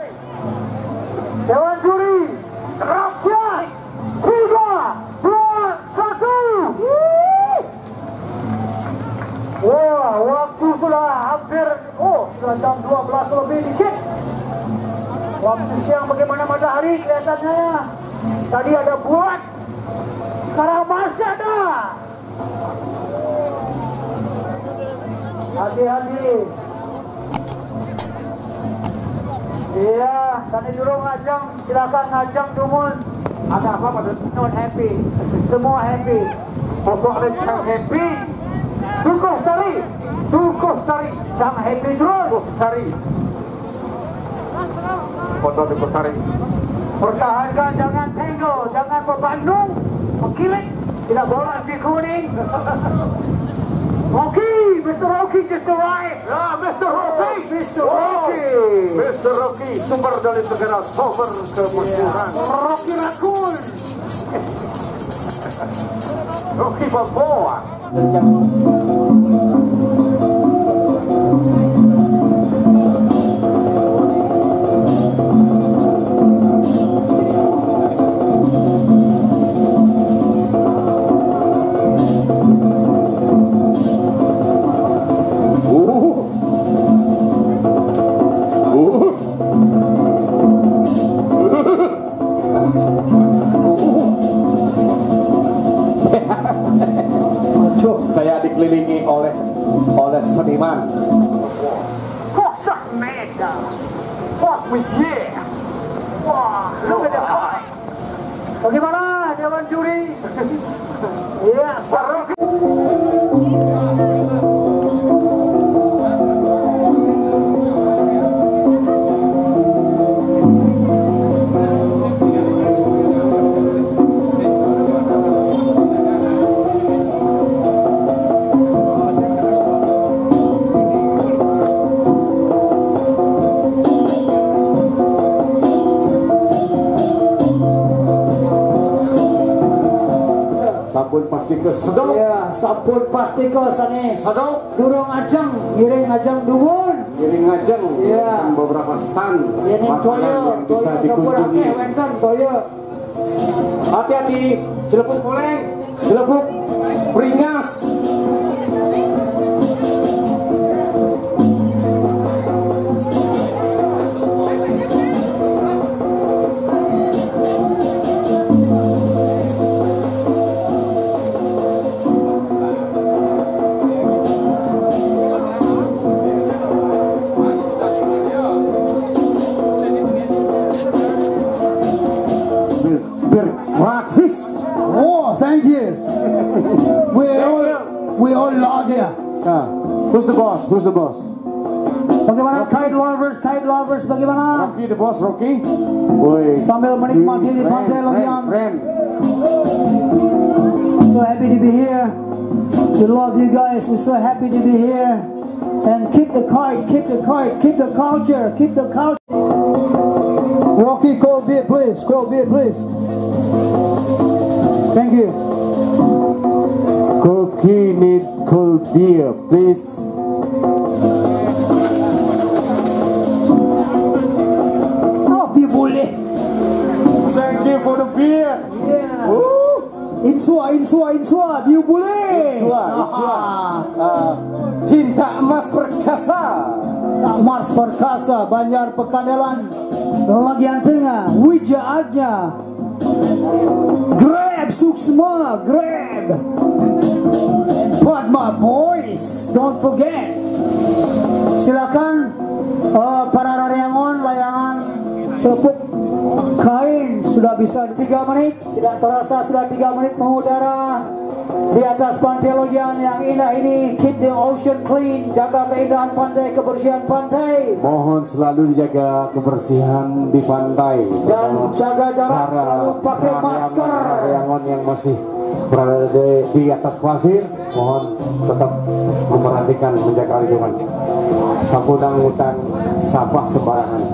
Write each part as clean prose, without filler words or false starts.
Dewan juri, siap, 3, 2, 1. Wah, waktu sudah hampir, sudah jam 12 lebih dikit. Waktu siang bagaimana matahari kelihatannya ya. Tadi ada buat, sekarang masih ada. Hati-hati. Iya, sana juru ngajang, silakan ngajang tumun. Ada apa Pak? Non happy, semua happy. Pokoknya yang happy, tukuh cari, jangan happy terus cari. Foto tukuh cari. Pertahankan, jangan tango, jangan berbandung, mengkilik, tidak boleh nasi kuning. Rocky, Mr. Rocky just arrived. Ya, Mr. Rocky. Mr. Rocky, sumber dari segala sumber kemakmuran. Rocky Raccoon. Rocky Balboa. Saya dikelilingi oleh seniman. Kosak mega. Fuck with yeah. Wah, look at the fight. Bagaimana Dewan juri? Iya, seru. Sampun pasti ke sedok. Ya, sampun pasti ke sana. Sedok. Durung ngajang, giring ngajang dumun. Giring ngajeng. Iya. Beberapa stand Ini makanan toyo, yang bisa toyo dikunjungi. wenten toyo. Hati-hati, Cilepuk Poleng, Cilepuk Beringas. Gratis. Oh, thank you. We all love you. Who's the boss? Who's the boss? Bagaimana kite lovers bagaimana? Rocky the boss, Rocky. Woi. Sambil menikmati di pantai Logian. Keren. So happy to be here. We love you guys. We're so happy to be here. And keep the kite, keep the culture, keep the culture. Rocky, cold beer, please. Thank you. Cookie need cold beer, please. Rocky boleh. Thank you for the beer. Yeah. Insua, biu boleh. Insua. Cinta emas perkasa. Emas perkasa, Banjar Pekandelan, Lagian Tengah, Wija aja. Grab, Suksma, grab. And Padma boys, don't forget. Silakan para Rariangon, layangan Cilepuk kain sudah bisa 3 menit, tidak terasa sudah 3 menit mengudara di atas pantai Logian yang indah ini. Keep the ocean clean, jaga keindahan pantai, kebersihan pantai. Mohon selalu dijaga kebersihan di pantai Dan jaga jarak, selalu pakai masker. Rariangon yang masih berada di atas pasir, mohon tetap memperhatikan, menjaga lingkungan. Sampudang hutan sampah sembarangan.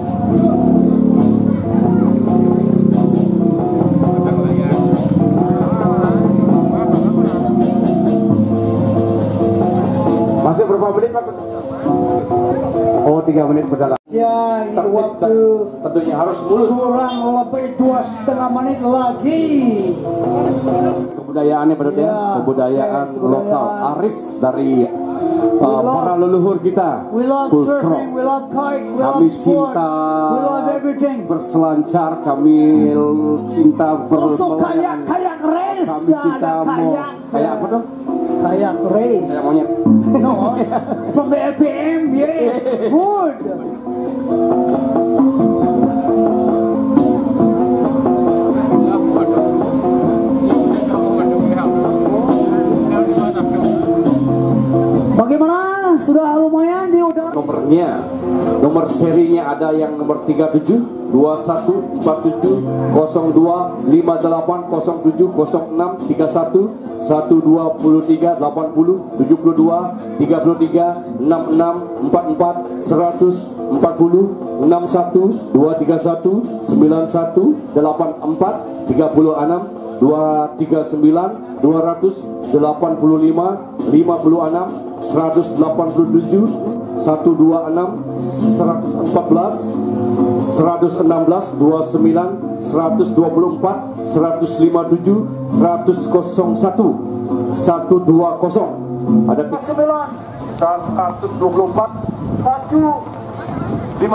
Masih berapa menit Pak? Oh, 3 menit berjalan. Ya, ini waktu Tentunya harus mulus. kurang lebih 2,5 menit lagi. Kebudayaannya berarti ya, Ya, kebudayaan oke, kebudayaan. lokal arif dari para leluhur kita. We love Pulkrok. surfing, we love kite, we Kami love sport, cinta we love everything. berselancar, kami cinta Also bermain. kayak race, Kami cinta ada kayak. kayak apa tuh? Kayak race. Kayak monyet. No, from the LPM, yes, good. Bagaimana? Sudah lumayan di udara. Nomornya, nomor serinya ada yang nomor 37, 21, 47, 02, 58, 07, 06, 31, 123, 80, 72, 33, 66, 44, 100, 40, 61, 231, 91, 84, 36, 239, 285, 56, 187, 126, 114, 116, 29, 124, 157, 100, 120. Ada 9 124 157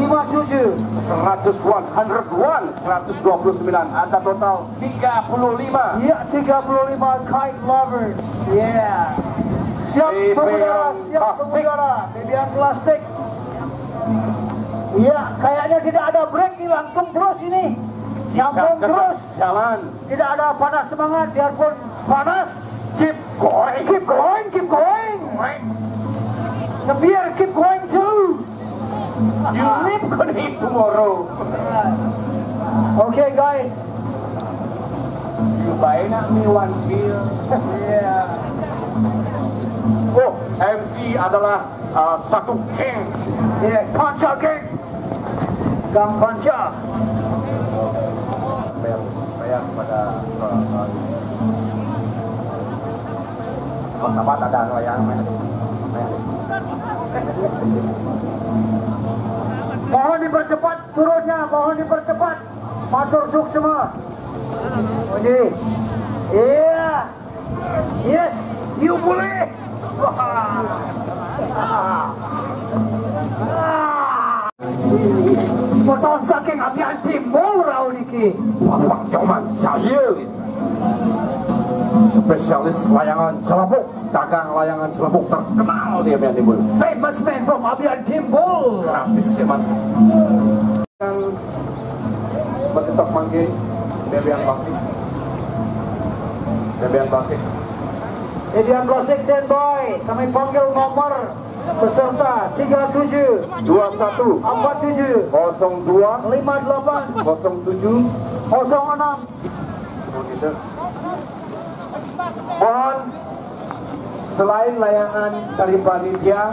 129 ada total 35. Ya, 35 kite lovers. Yeah. Siap mengudara, bebian plastik. Iya, kayaknya tidak ada break nih, langsung terus ini. Nyambung terus. Jalan. Tidak ada panas semangat, biarpun panas. Keep going, keep going, keep going. The beer keep going too. You live gonna eat tomorrow. Okay guys. You buy me one beer. Yeah. Oh, MC adalah satu geng. Yeah, Panca Gang. Gang Panca. Bayar pada tempat ada layangan. Mohon dipercepat turunnya, mohon dipercepat. Matur suksema. Ini. Iya. Yes, you boleh. Semoton saking apian timbul rau niki. Bapak Nyoman Jaya, spesialis layangan celapuk, dagang layangan celapuk terkenal dia yang timbul. Famous man from apian timbul. Gratis ya man. Yang berketok manggil Debian Bakti. Debian Bakti. Edian Plastik standby. Kami panggil nomor peserta 37 21 47 02 58 07 06. gitu. Mohon selain layangan dari panitia,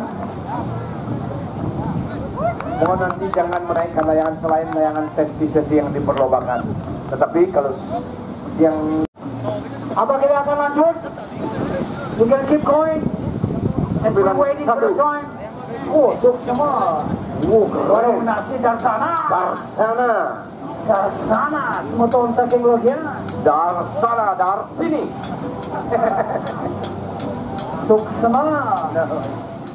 mohon nanti jangan menaikkan layangan selain layangan sesi-sesi yang diperlobakan. Tetapi kalau yang Apa kita akan lanjut? We can keep going. As we're waiting for the time. Oh, suksema. Warung nasi Darsana. Darsana. Semua tahun saking logian. dari sana, dari sini. Suksema.